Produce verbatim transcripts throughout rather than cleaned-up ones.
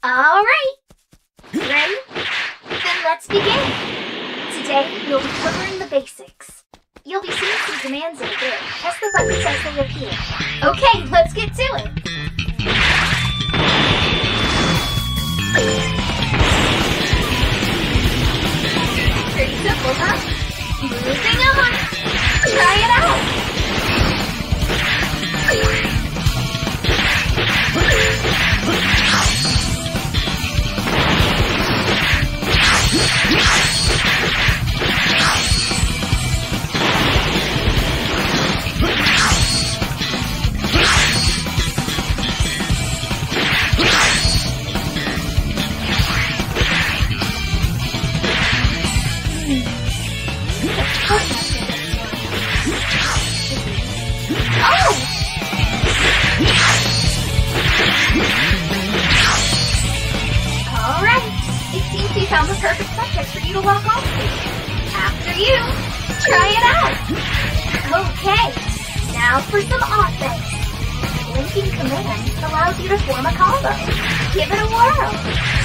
Alright. Ready? Then let's begin. Today, we'll be covering the basics. You'll be seeing some commands in here. Press the buttons as they appear. Okay, let's get to it. Pretty simple, huh? Moving on. Try it out. Alright, it seems we found the perfect subject for you to walk on to. After you, try it out. Okay, now for some offense. Linking commands allows you to form a combo. Give it a whirl.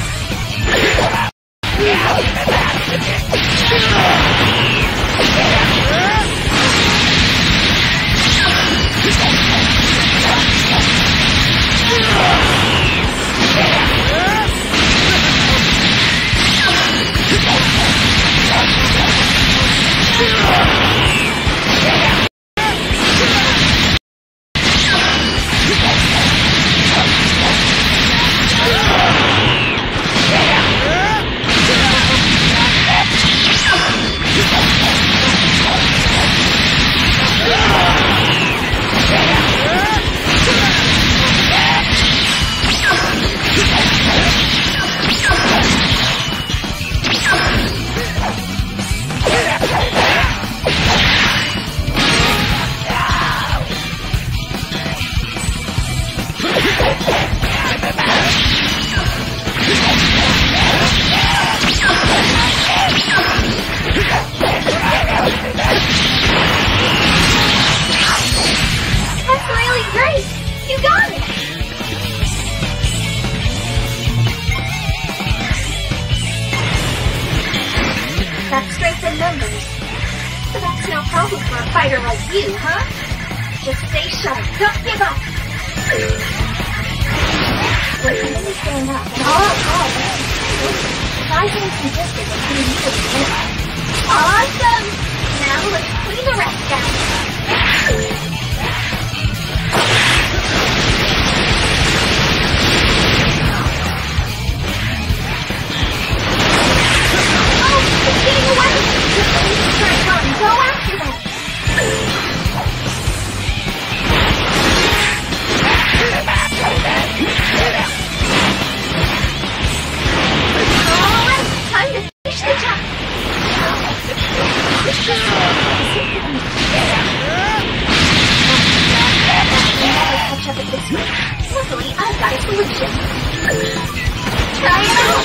That's strength in numbers. But that's no problem for a fighter like you, huh? Just stay sharp, don't give up! Wait, let me stand up and all out all if I can some distance between you and the winner. Awesome! Now let's clean the rest out. It's getting away! Just leave the strike on and go after them! Alright, time to finish the job! Catch up at this rate. Luckily, I've got a solution. Try it out!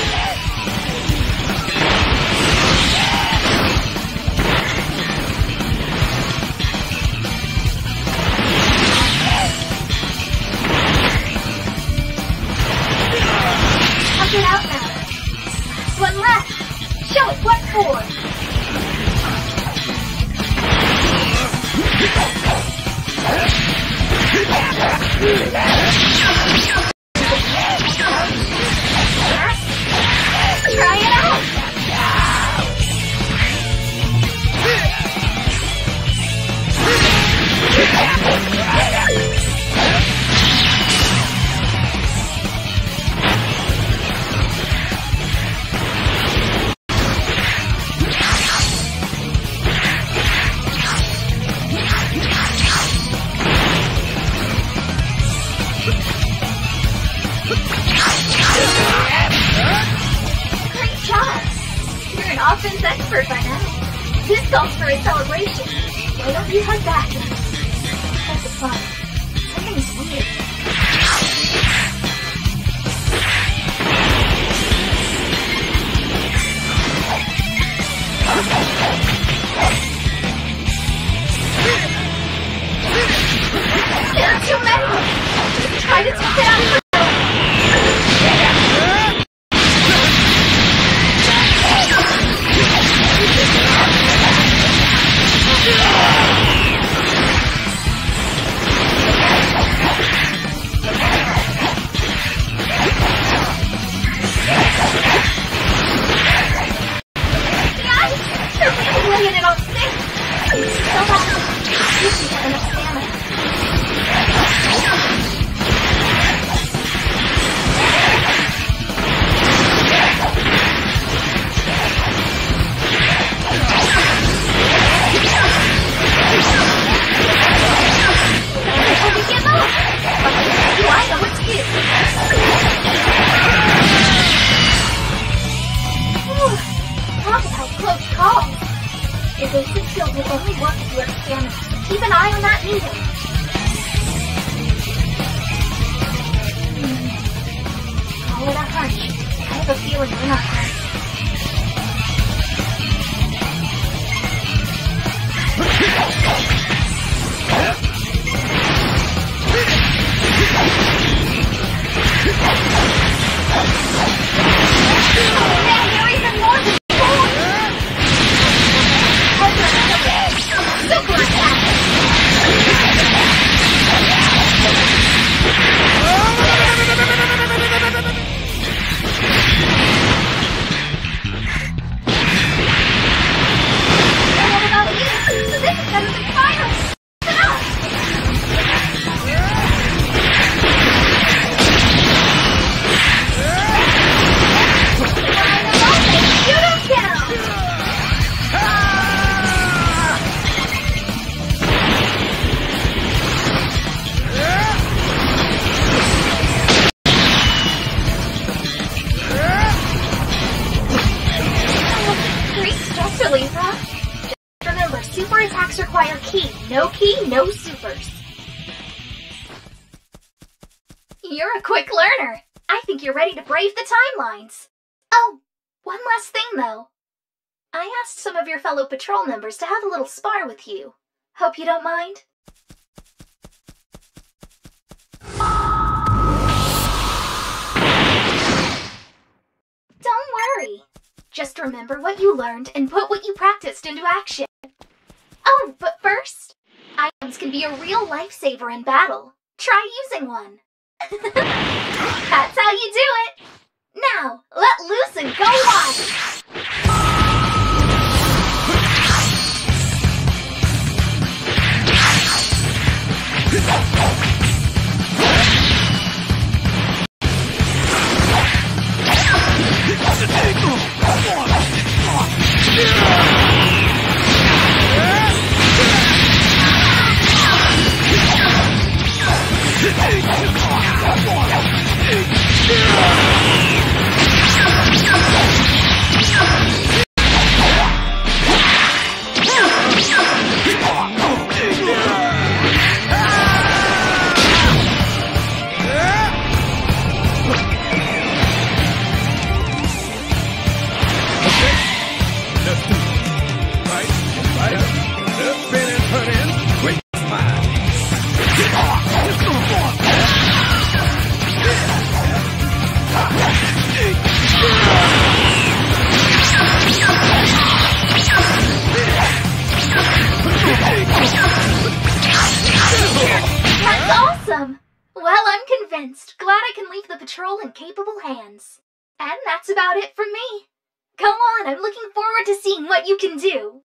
Get out now. One left. Show it what for. Try it out. Great job! You're an offense expert by now. This calls for a celebration. Why don't you hug back? That's a fun. Something's weird. There are too many! Just try to take it out. will only work if you have stamina, so keep an eye on that needle. Hmm. Call it a hunch. I have a feeling we're not right. Oh man, you're even more than four! Super attack! And what about you? So this is better than fire! Remember, super attacks require ki. No ki, no supers. You're a quick learner. I think you're ready to brave the timelines. Oh, one last thing though. I asked some of your fellow patrol members to have a little spar with you. Hope you don't mind. Don't worry. Just remember what you learned and put what you practiced into action. Oh, but first, items can be a real lifesaver in battle. Try using one. That's how you do it. Now, let loose and go wild. That's awesome! Well, I'm convinced. Glad I can leave the patrol in capable hands. And that's about it from me. Come on, I'm looking forward to seeing what you can do.